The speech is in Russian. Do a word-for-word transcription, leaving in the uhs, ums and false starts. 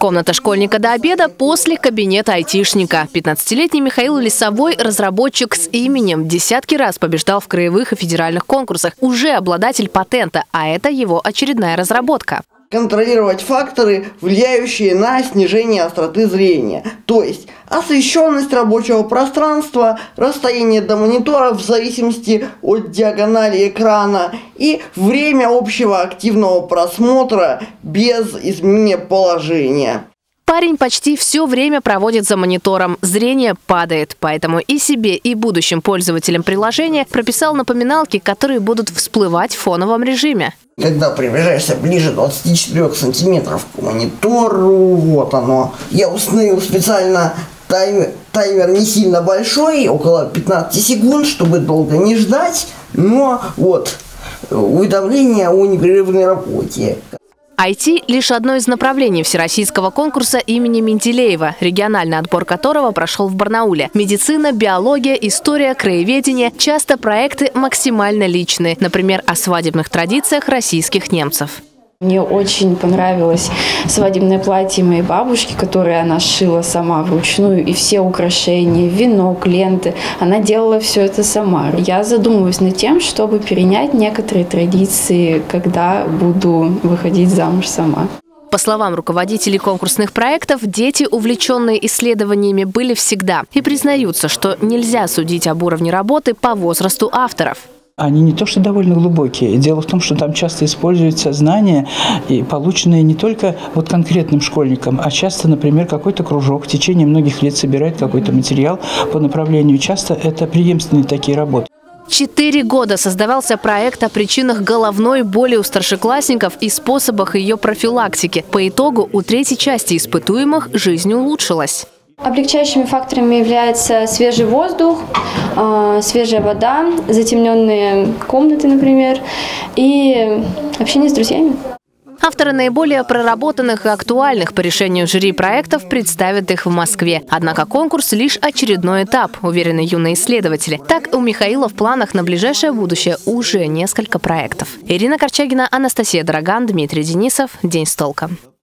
Комната школьника до обеда после кабинета айтишника. пятнадцатилетний Михаил Лисовой – разработчик с именем. Десятки раз побеждал в краевых и федеральных конкурсах. Уже обладатель патента, а это его очередная разработка. Контролировать факторы, влияющие на снижение остроты зрения. То есть освещенность рабочего пространства, расстояние до монитора в зависимости от диагонали экрана и время общего активного просмотра без изменения положения. Парень почти все время проводит за монитором. Зрение падает, поэтому и себе, и будущим пользователям приложения прописал напоминалки, которые будут всплывать в фоновом режиме. Когда приближаешься ближе двадцати четырёх сантиметров к монитору, вот оно. Я установил специально таймер, таймер не сильно большой, около пятнадцати секунд, чтобы долго не ждать, но вот уведомление о непрерывной работе. ай ти – лишь одно из направлений всероссийского конкурса имени Менделеева, региональный отбор которого прошел в Барнауле. Медицина, биология, история, краеведение – часто проекты максимально личные, например, о свадебных традициях российских немцев. Мне очень понравилось свадебное платье моей бабушки, которое она шила сама вручную, и все украшения, венок, ленты. Она делала все это сама. Я задумываюсь над тем, чтобы перенять некоторые традиции, когда буду выходить замуж сама. По словам руководителей конкурсных проектов, дети, увлеченные исследованиями, были всегда и признаются, что нельзя судить об уровне работы по возрасту авторов. Они не то что довольно глубокие. Дело в том, что там часто используются знания, и полученные не только вот конкретным школьникам, а часто, например, какой-то кружок в течение многих лет собирает какой-то материал по направлению. Часто это преемственные такие работы. Четыре года создавался проект о причинах головной боли у старшеклассников и способах ее профилактики. По итогу у третьей части испытуемых жизнь улучшилась. Облегчающими факторами являются свежий воздух, свежая вода, затемненные комнаты, например, и общение с друзьями. Авторы наиболее проработанных и актуальных по решению жюри проектов представят их в Москве. Однако конкурс – лишь очередной этап, уверены юные исследователи. Так, у Михаила в планах на ближайшее будущее уже несколько проектов. Ирина Корчагина, Анастасия Дороган, Дмитрий Денисов. День с толком.